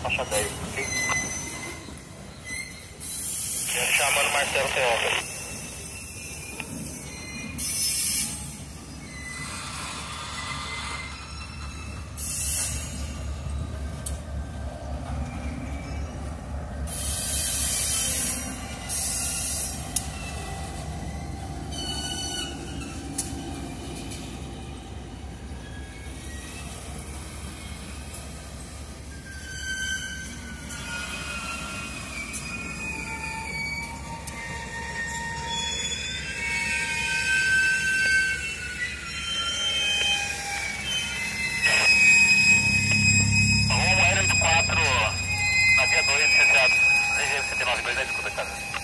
faixa 10, ok? Chamando Marcelo Teófilo. Na via 2, CCA, 192, na escuta, cara.